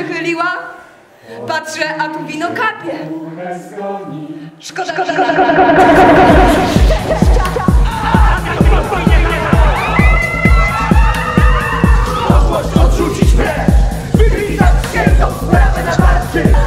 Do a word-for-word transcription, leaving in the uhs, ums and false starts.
przechyliła. Patrzę, a tu wino kapie. Szkoda, szkoda, szkoda, Odrzucić mnie, wygryzać świętą sprawę na barcie.